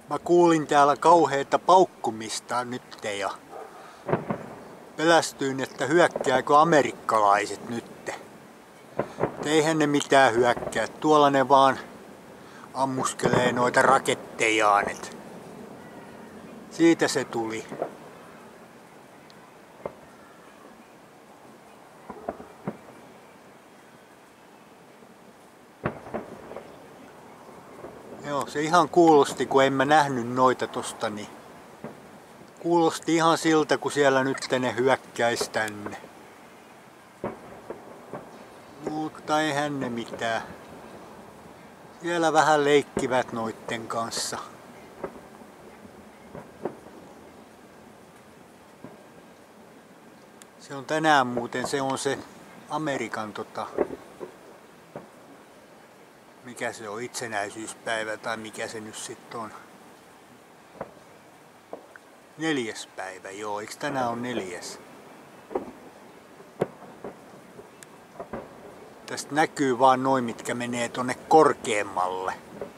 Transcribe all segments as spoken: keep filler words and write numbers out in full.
Mä kuulin täällä kauheita paukkumista nyt ja pelästyin, että hyökkääkö amerikkalaiset nyt. Eihän ne mitään hyökkää, tuolla ne vaan ammuskelee noita rakettejaan. Et siitä se tuli. Joo, se ihan kuulosti, kun en mä nähnyt noita tosta, niin kuulosti ihan siltä, kun siellä nyt ne hyökkäis tänne. Mutta eihän ne mitään. Siellä vähän leikkivät noitten kanssa. Se on tänään muuten, se on se Amerikan tota, mikä se on, itsenäisyyspäivä tai mikä se nyt sitten on. Neljäs päivä, joo, eikö tänään on neljäs? Tästä näkyy vaan noin, mitkä menee tonne korkeammalle.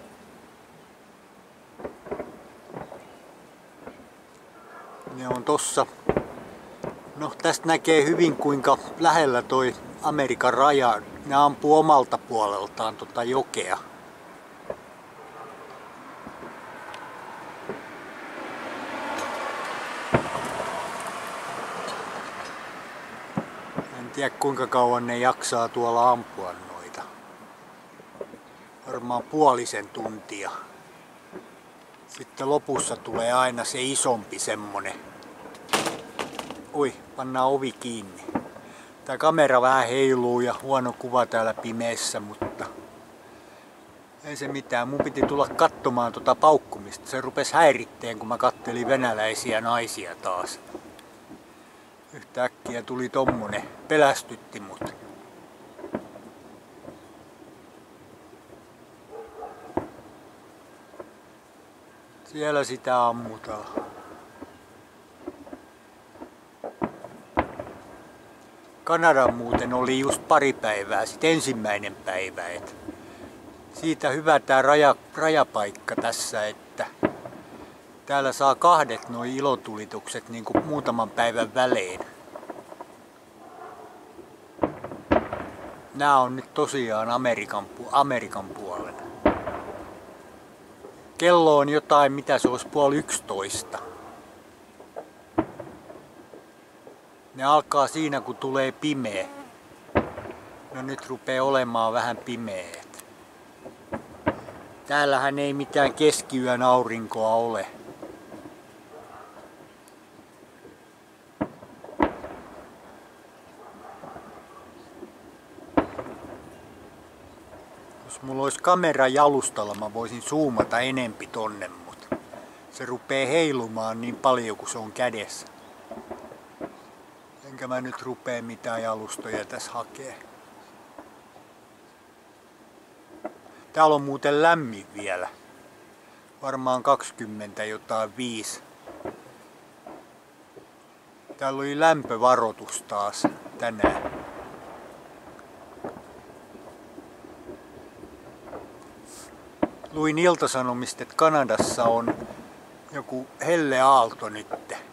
Ne on tossa. No tästä näkee hyvin, kuinka lähellä toi Amerikan raja. Ne ampuu omalta puoleltaan tota jokea. En tiedä kuinka kauan ne jaksaa tuolla ampua noita. Varmaan puolisen tuntia. Sitten lopussa tulee aina se isompi semmonen. Oi, pannaan ovi kiinni. Tää kamera vähän heiluu ja huono kuva täällä pimeässä, mutta ei se mitään. Mun piti tulla katsomaan tota paukkumista. Se rupesi häiritteen, kun mä kattelin venäläisiä naisia taas. Yhtäkkiä tuli tommonen. Pelästytti mut. Siellä sitä ammutaan. Kanadan muuten oli just pari päivää, sit ensimmäinen päivä. Et siitä hyvä tää raja, rajapaikka tässä, että täällä saa kahdet noi ilotulitukset niin kuin muutaman päivän välein. Nää on nyt tosiaan Amerikan, Amerikan puolen. Kello on jotain, mitä se olisi puoli yksitoista. Ne alkaa siinä, kun tulee pimeä. No nyt rupeaa olemaan vähän pimeät. Täällähän ei mitään keskiyön aurinkoa ole. Jos mulla olisi kamera jalustalla, mä voisin zoomata enempi tonne, mutta se rupeaa heilumaan niin paljon, kun se on kädessä. Enkä mä nyt rupee mitään jalustoja tässä hakee. Täällä on muuten lämmin vielä. Varmaan kaksikymmentä jotain viisi. Täällä oli lämpövaroitus taas tänään. Luin Ilta-Sanomista, että Kanadassa on joku helleaalto nyt.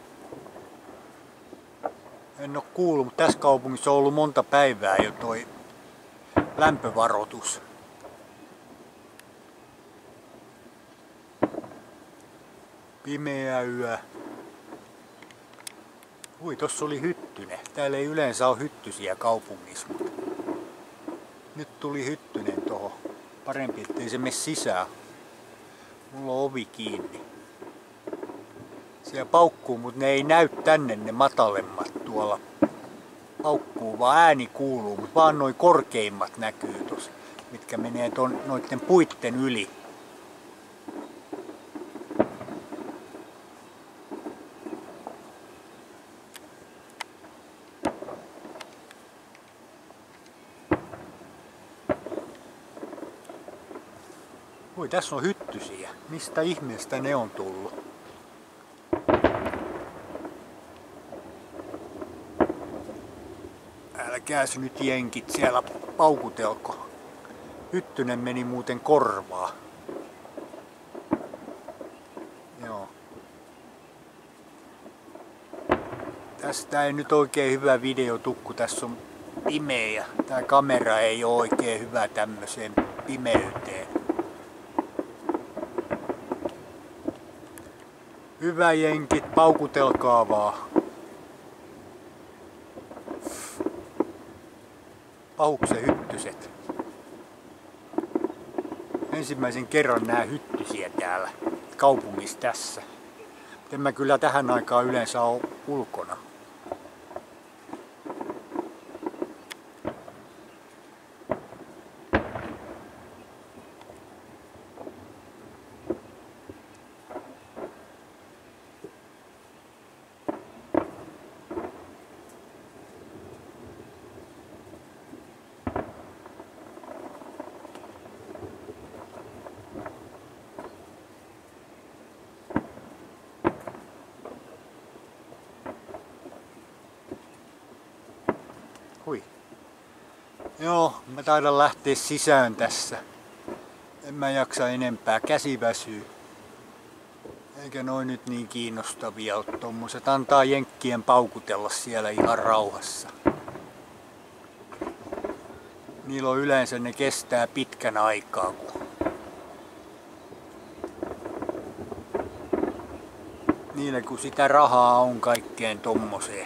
En oo kuullut, mutta tässä kaupungissa on ollut monta päivää jo toi lämpövaroitus. Pimeä yö. Ui, tossa oli hyttynen. Täällä ei yleensä ole hyttysiä kaupungissa, mutta nyt tuli hyttynen tohon. Parempi, ettei se mene sisään. Mulla on ovi kiinni. Siellä paukkuu, mutta ne ei näy tänne ne matalemmat tuolla. Paukkuu, vaan ääni kuuluu, mutta vaan noi korkeimmat näkyy tossa, mitkä menee ton, noitten puitten yli. Oi, tässä on hyttysiä. Mistä ihmeestä ne on tullut? Älkääs nyt jenkit siellä paukutelko. Hyttynen meni muuten korvaa. Tästä ei nyt oikein hyvä video tuu, kun tässä on pimeä ja tää kamera ei ole oikein hyvä tämmöiseen pimeyteen. Hyvä jenkit, paukutelkaa vaan. Pahuksen hyttyset. Ensimmäisen kerran nää hyttysiä täällä kaupungissa tässä. En mä kyllä tähän aikaan yleensä ole ulkona. Hui. Joo, mä taidan lähteä sisään tässä. En mä jaksa enempää, käsi väsyy. Eikä noin nyt niin kiinnostavia ole tommoset. Antaa jenkkien paukutella siellä ihan rauhassa. Niillä on yleensä, ne kestää pitkän aikaa. Kun niille kun sitä rahaa on kaikkeen tommoseen.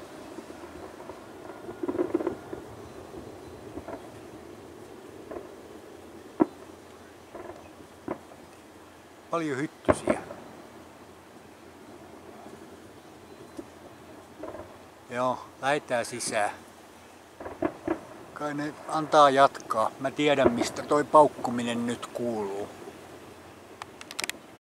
Paljon hyttysiä. Joo, lähetään sisään. Kai ne antaa jatkaa. Mä tiedän mistä toi paukkuminen nyt kuuluu.